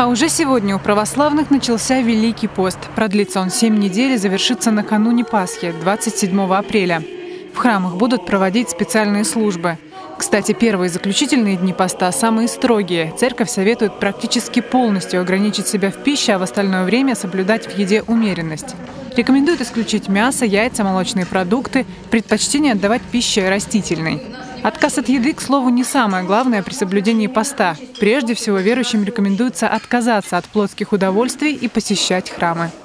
А уже сегодня у православных начался Великий пост. Продлится он 7 недель и завершится накануне Пасхи, 27 апреля. В храмах будут проводить специальные службы. Кстати, первые заключительные дни поста самые строгие. Церковь советует практически полностью ограничить себя в пище, а в остальное время соблюдать в еде умеренность. Рекомендуют исключить мясо, яйца, молочные продукты, предпочтение отдавать пище растительной. Отказ от еды, к слову, не самое главное при соблюдении поста. Прежде всего, верующим рекомендуется отказаться от плотских удовольствий и посещать храмы.